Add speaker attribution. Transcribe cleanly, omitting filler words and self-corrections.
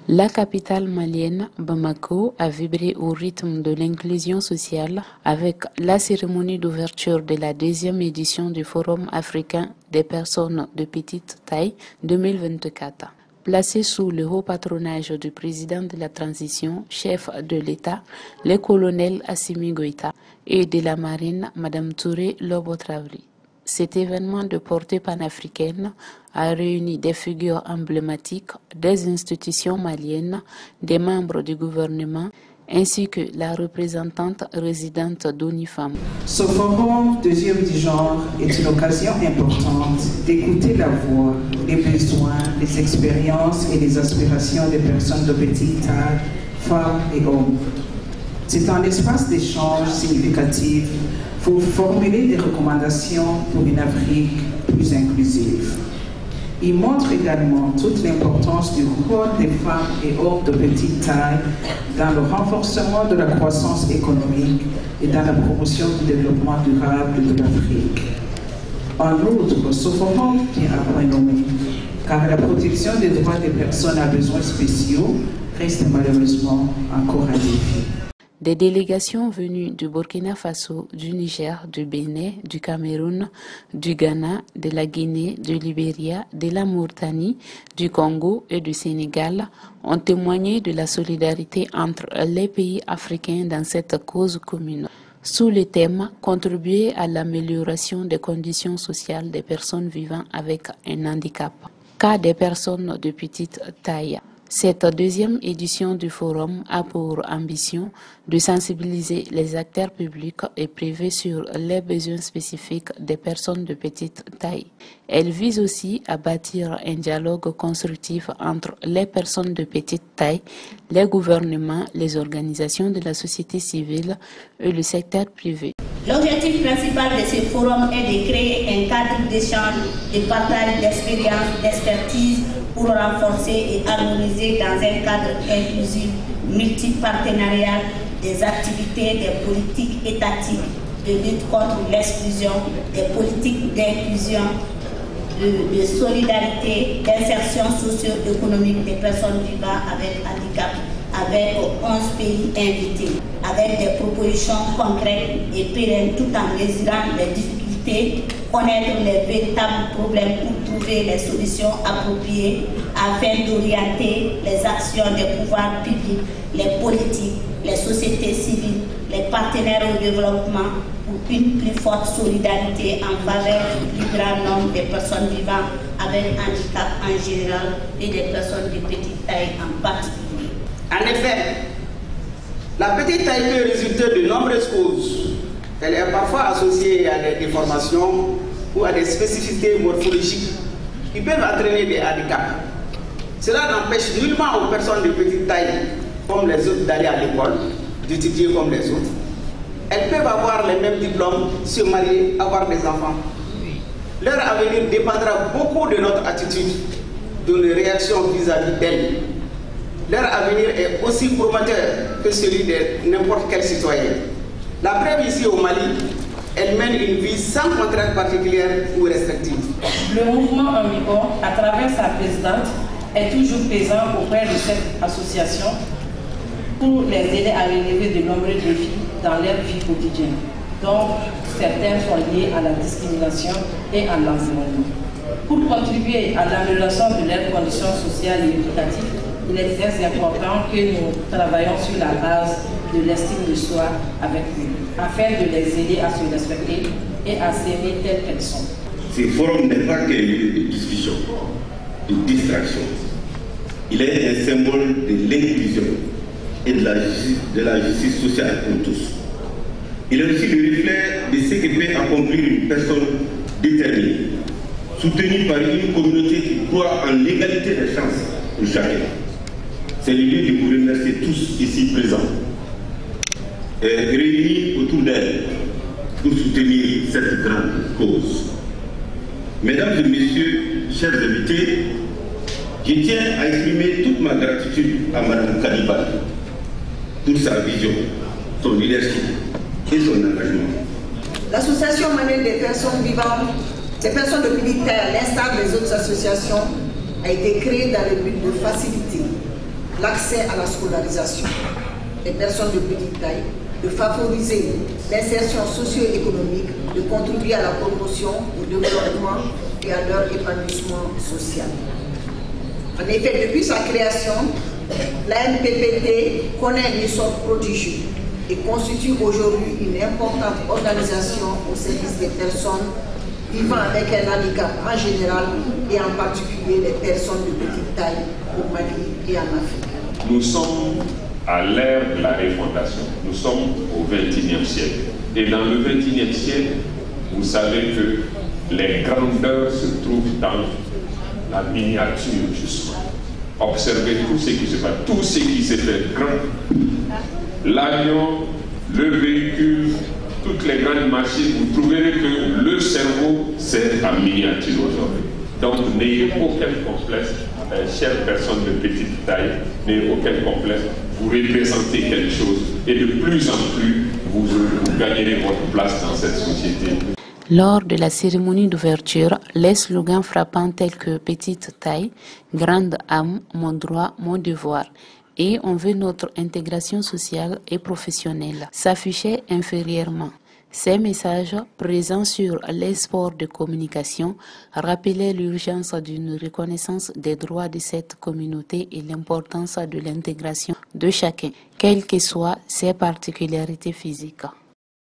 Speaker 1: La capitale malienne, Bamako, a vibré au rythme de l'inclusion sociale avec la cérémonie d'ouverture de la 2e édition du Forum africain des personnes de petite taille 2024. Placé sous le haut patronage du président de la transition, chef de l'État, le colonel Assimi Goïta, et de la marine, Madame Touré Lobo-Traoré. Cet événement de portée panafricaine a réuni des figures emblématiques des institutions maliennes, des membres du gouvernement, ainsi que la représentante résidente d'ONIFAM.
Speaker 2: Ce forum deuxième du genre est une occasion importante d'écouter la voix, les besoins, les expériences et les aspirations des personnes de petite taille, femmes et hommes. C'est un espace d'échange significatif pour formuler des recommandations pour une Afrique plus inclusive. Il montre également toute l'importance du rôle des femmes et hommes de petite taille dans le renforcement de la croissance économique et dans la promotion du développement durable de l'Afrique. En outre, ce forum tient à point nommé, car la protection des droits des personnes à besoins spéciaux reste malheureusement encore un défi.
Speaker 1: Des délégations venues du Burkina Faso, du Niger, du Bénin, du Cameroun, du Ghana, de la Guinée, du Libéria, de la Mauritanie, du Congo et du Sénégal ont témoigné de la solidarité entre les pays africains dans cette cause commune. Sous le thème « Contribuer à l'amélioration des conditions sociales des personnes vivant avec un handicap », cas des personnes de petite taille. Cette 2e édition du forum a pour ambition de sensibiliser les acteurs publics et privés sur les besoins spécifiques des personnes de petite taille. Elle vise aussi à bâtir un dialogue constructif entre les personnes de petite taille, les gouvernements, les organisations de la société civile et le secteur privé.
Speaker 3: L'objectif principal de ce forum est de créer un cadre d'échange, de partage d'expériences, d'expertise pour renforcer et harmoniser dans un cadre inclusif, multipartenarial, des activités, des politiques étatiques de lutte contre l'exclusion, des politiques d'inclusion, de solidarité, d'insertion socio-économique des personnes vivant avec handicap, avec 11 pays invités, avec des propositions concrètes et pérennes tout en mesurant les difficultés, connaître les véritables problèmes pour trouver les solutions appropriées afin d'orienter les actions des pouvoirs publics, les politiques, les sociétés civiles, les partenaires au développement pour une plus forte solidarité en faveur du plus grand nombre de personnes vivant avec handicap en général et des personnes de petite taille en particulier.
Speaker 4: En effet, la petite taille peut résulter de nombreuses causes. Elle est parfois associée à des déformations ou à des spécificités morphologiques qui peuvent entraîner des handicaps. Cela n'empêche nullement aux personnes de petite taille, comme les autres, d'aller à l'école, d'étudier comme les autres. Elles peuvent avoir les mêmes diplômes, se marier, avoir des enfants. Leur avenir dépendra beaucoup de notre attitude, de nos réactions vis-à-vis d'elles. Leur avenir est aussi prometteur que celui de n'importe quel citoyen. La preuve ici au Mali, elle mène une vie sans contrainte particulière ou restrictive.
Speaker 5: Le mouvement Amigo, à travers sa présidente, est toujours présent auprès de cette association pour les aider à relever de nombreux défis dans leur vie quotidienne. Donc, certains sont liés à la discrimination et à l'environnement. Pour contribuer à l'amélioration de leurs conditions sociales et éducatives, il est très important que nous travaillons sur la base de l'estime de soi avec eux, afin de les aider à se respecter et à s'aimer telles qu'elles sont.
Speaker 6: Ce forum n'est pas qu'un lieu de discussion, de distraction. Il est un symbole de l'inclusion et de la justice sociale pour tous. Il est aussi le reflet de ce que peut accomplir une personne déterminée, soutenue par une communauté qui croit en l'égalité des chances de chacun. C'est le lieu de vous remercier tous ici présents et réunis autour d'elle pour soutenir cette grande cause. Mesdames et messieurs, chers invités, je tiens à exprimer toute ma gratitude à Mme Kadibal pour sa vision, son leadership et son engagement.
Speaker 7: L'association malienne des personnes vivantes, des personnes de militaires, à l'instar des autres associations, a été créée dans le but de faciliter l'accès à la scolarisation des personnes de petite taille, de favoriser l'insertion socio-économique, de contribuer à la promotion, au développement et à leur épanouissement social. En effet, depuis sa création, la NPPT connaît un essor prodigieux et constitue aujourd'hui une importante organisation au service des personnes vivant avec un handicap en général et en particulier les personnes de petite taille au Mali et en Afrique.
Speaker 8: Nous sommes à l'ère de la refondation. Nous sommes au XXIe siècle. Et dans le XXIe siècle, vous savez que les grandeurs se trouvent dans la miniature, justement. Observez tout ce qui se passe, tout ce qui s'est fait grand. L'avion, le véhicule, toutes les grandes machines, vous trouverez que le cerveau, c'est en miniature aujourd'hui. Donc n'ayez aucun complexe, chères personnes de petite taille, n'ayez aucun complexe, vous représentez quelque chose et de plus en plus, vous gagnerez votre place dans cette société.
Speaker 1: Lors de la cérémonie d'ouverture, les slogans frappants tels que « petite taille »,« grande âme »,« mon droit, mon devoir » et « on veut notre intégration sociale et professionnelle » s'affichaient inférieurement. Ces messages, présents sur les supports de communication, rappelaient l'urgence d'une reconnaissance des droits de cette communauté et l'importance de l'intégration de chacun, quelles que soient ses particularités physiques.